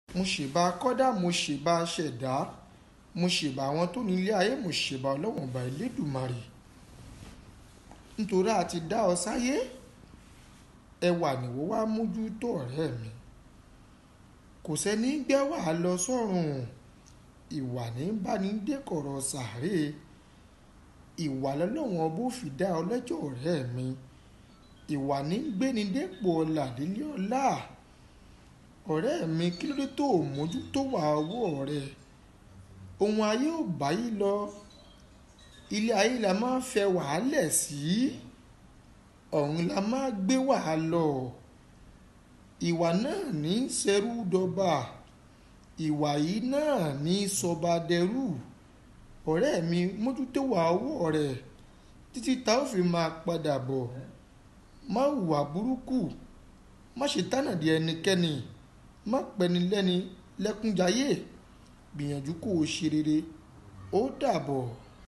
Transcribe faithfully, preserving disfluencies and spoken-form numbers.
mo ṣèbà kọ́dà mo ṣèbà ṣẹ̀dá mo ṣèbà àwọn tó ní ilé ayé mo ṣèbà ọlọ́wọ̀n ọba Elédùmarè nítorí a ti dá ọ sáyé ẹwà nìwọ wá mójútó ọ̀rẹ́ mi kò sẹ́ni gbẹ́wà lọ sọ́run ìwà ní bá ní dékọ̀rọ̀ sàárè ìwà lọ́lọ́wọ́n bó fi dá ọ lẹ́jọ́ ọ̀rẹ́ mi ìwà ní gbéni dépò ọlà délé ọlá ọ̀rẹ́ mi kí ló dé tó mójútó wà ọwọ́ rẹ ohun ayé ò báyìí lọ ilé ayé la máa fẹ́ wàhálẹ̀ sí ọ̀run la máa gbé wàhálọ ìwà náà ní ṣẹrú dọba ìwà yìí náà ní sọba dẹrú ọ̀rẹ́ mi mójútó wà ọwọ́ rẹ títí tá ò fi máa padà bọ̀ má hùwà burúkú má ṣe tánàdí ẹnikẹ́ni má pẹni lẹ́ni lẹ́kúnjayé gbìyànjú kó o ṣe rere ó dàbọ̀.